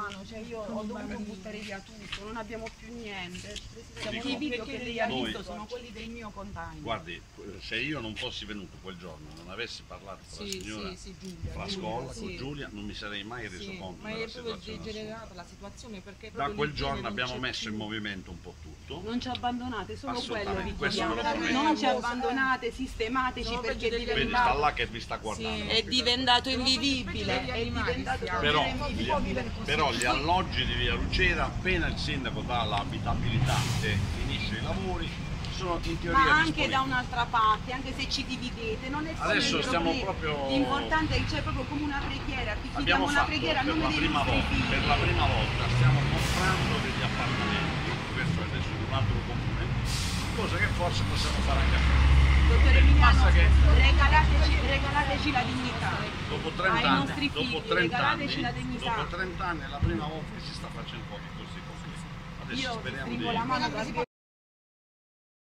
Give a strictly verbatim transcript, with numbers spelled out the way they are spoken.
mano, cioè io ho dovuto buttare via tutto, non abbiamo più niente. Dico, I video che lei ha noi- visto sono quelli del mio compagno. Guardi, se io non fossi venuto quel giorno, non avessi parlato con la Sì, signora sì, sì, Giulia. Frascolla, Giulia, con sì. Giulia, non mi sarei mai reso Sì, conto ma della è proprio situazione assurda. degenerata la situazione perché Da proprio quel l'igiene giorno non abbiamo c'è messo in più. movimento un po' tutto. Non ci abbandonate, solo quello Assolutamente, vi questo ve lo chiediamo. prometto. Non ci abbandonate, sistemateci Sono perché è peggio degli Vedi, sta diventato, là che vi sta guardando. è diventato invivibile, è diventato Però, davvero gli, invivibile. però gli alloggi di Via Lucera, appena il sindaco dà l'abitabilità e finisce i lavori, sono in teoria Ma anche disponibili. da un'altra parte, anche se ci dividete, non è solo Adesso il stiamo problema. proprio- L'importante è che c'è proprio come una preghiera, ti Abbiamo chiediamo una fatto preghiera a per nome la dei prima nostri volta, figli. per la prima volta stiamo comprando degli appartamenti, questo è adesso un altro comune, cosa che forse possiamo fare anche a noi. Dottore Emiliano, Basta che regalateci, regalateci la dignità. dopo ai trenta anni, nostri figli, dopo trenta anni, regalateci la dignità. dopo trenta anni è la prima volta che si sta facendo così concreto. Adesso Io speriamo stringo di... la mano da